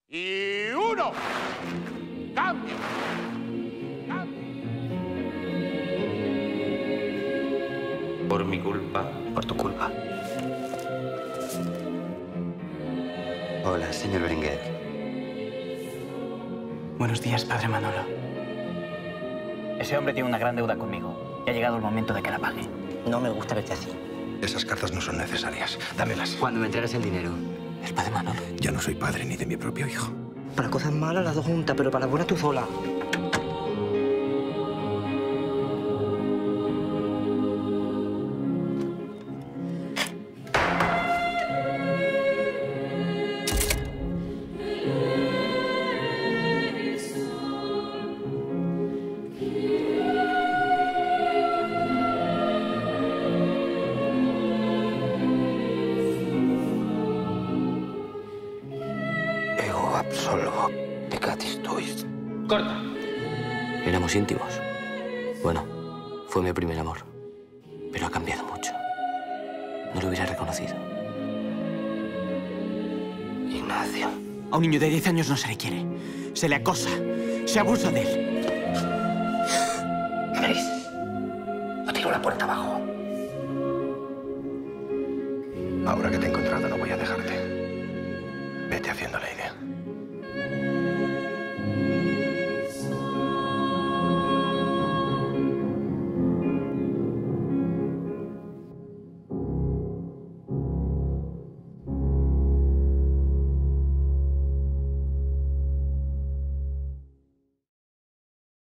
y 1. ¡Cambio! Por mi culpa. Por tu culpa. Hola, señor Berenguer. Buenos días, padre Manolo. Ese hombre tiene una gran deuda conmigo. Y ha llegado el momento de que la pague. No me gusta verte así. Esas cartas no son necesarias. Dámelas. Cuando me entregues el dinero. ¿El padre Manolo? Ya no soy padre ni de mi propio hijo. Para cosas malas las dos juntas, pero para buenas tú sola. Absolvo peccatis tuis. ¡Corta! Éramos íntimos. Bueno, fue mi primer amor. Pero ha cambiado mucho. No lo hubiera reconocido. Ignacio. A un niño de 10 años no se le quiere. Se le acosa. Se abusa de él. ¿Qué veréis? O tiro la puerta abajo. Ahora que te he encontrado no voy a dejarte. Vete haciéndole